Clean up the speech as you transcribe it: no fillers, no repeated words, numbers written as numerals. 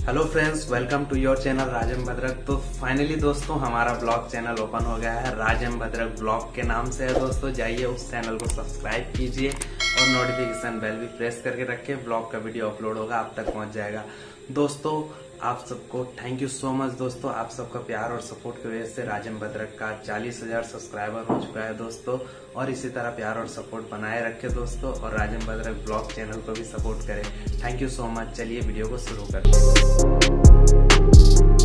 Hello friends, welcome to your channel Raj M Bhadrak. तो finally दोस्तों हमारा ब्लॉग चैनल ओपन हो गया है, राज एम भद्रक ब्लॉग के नाम से है दोस्तों। जाइए उस चैनल को सब्सक्राइब कीजिए और नोटिफिकेशन बेल भी प्रेस करके रखिए। ब्लॉग का वीडियो अपलोड होगा आप तक पहुंच जाएगा। दोस्तों आप सबको थैंक यू सो मच दोस्तों, आप सबका प्यार और सपोर्ट की वजह से राज एम भद्रक का 40,000 सब्सक्राइबर हो चुका है दोस्तों। और इसी तरह प्यार और सपोर्ट बनाए रखे दोस्तों, और Raj M Bhadrak blog channel को भी सपोर्ट करें। Thank you so much. चलिए वीडियो को शुरू करते हैं।